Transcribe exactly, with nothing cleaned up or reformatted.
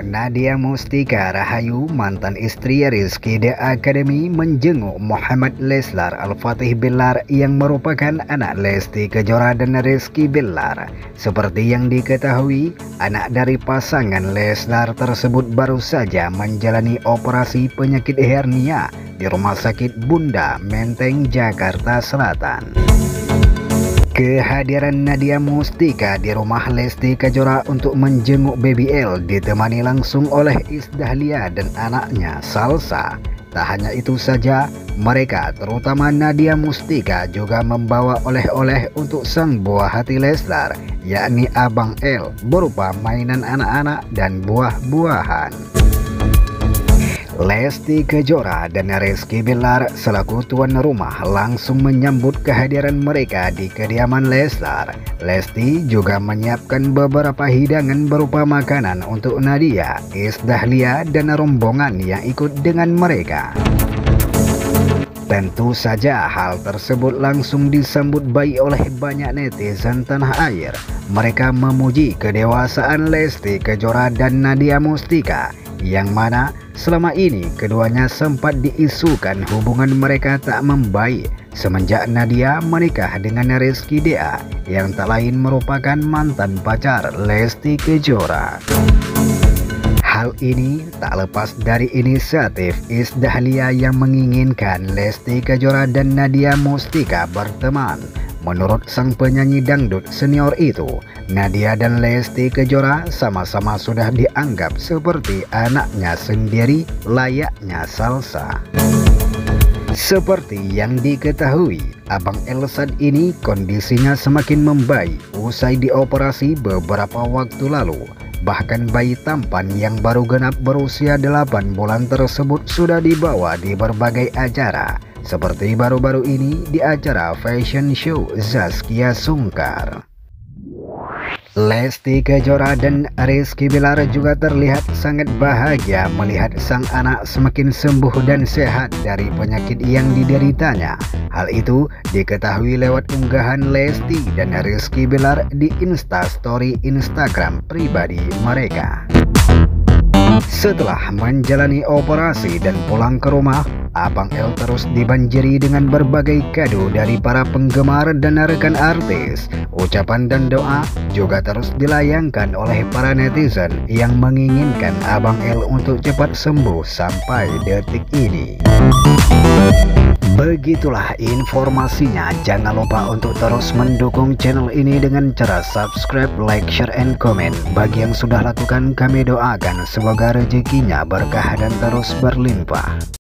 Nadia Mustika Rahayu, mantan istri Rizky The Academy, menjenguk Muhammad Leslar Al-Fatih Bilar yang merupakan anak Lesti Kejora dan Rizky Bilar. Seperti yang diketahui, anak dari pasangan Leslar tersebut baru saja menjalani operasi penyakit hernia di Rumah Sakit Bunda Menteng, Jakarta Selatan. Kehadiran Nadia Mustika di rumah Lesti Kejora untuk menjenguk Baby L ditemani langsung oleh Isdahlia dan anaknya Salsa. Tak hanya itu saja, mereka terutama Nadia Mustika juga membawa oleh-oleh untuk sang buah hati Leslar, yakni Abang L, berupa mainan anak-anak dan buah-buahan. Lesti Kejora dan Rizky Bilar selaku tuan rumah langsung menyambut kehadiran mereka di kediaman Leslar. Lesti juga menyiapkan beberapa hidangan berupa makanan untuk Nadia, Isdahlia, dan rombongan yang ikut dengan mereka. Tentu saja hal tersebut langsung disambut baik oleh banyak netizen tanah air. Mereka memuji kedewasaan Lesti Kejora dan Nadia Mustika, yang mana selama ini keduanya sempat diisukan hubungan mereka tak membaik semenjak Nadia menikah dengan Rizky Dea yang tak lain merupakan mantan pacar Lesti Kejora. Hal ini tak lepas dari inisiatif Isdahlia yang menginginkan Lesti Kejora dan Nadia Mustika berteman. Menurut sang penyanyi dangdut senior itu, Nadia dan Lesti Kejora sama-sama sudah dianggap seperti anaknya sendiri, layaknya Salsa. Seperti yang diketahui, Abang L saat ini kondisinya semakin membaik usai dioperasi beberapa waktu lalu. Bahkan bayi tampan yang baru genap berusia delapan bulan tersebut sudah dibawa di berbagai acara, seperti baru-baru ini di acara fashion show Zaskia Sungkar. Lesti Kejora dan Rizky Bilar juga terlihat sangat bahagia melihat sang anak semakin sembuh dan sehat dari penyakit yang dideritanya. Hal itu diketahui lewat unggahan Lesti dan Rizky Bilar di Instastory Instagram pribadi mereka. Setelah menjalani operasi dan pulang ke rumah, Abang L terus dibanjiri dengan berbagai kado dari para penggemar dan rekan artis. Ucapan dan doa juga terus dilayangkan oleh para netizen yang menginginkan Abang L untuk cepat sembuh sampai detik ini. Begitulah informasinya. Jangan lupa untuk terus mendukung channel ini dengan cara subscribe, like, share, and comment. Bagi yang sudah lakukan, kami doakan semoga rezekinya berkah dan terus berlimpah.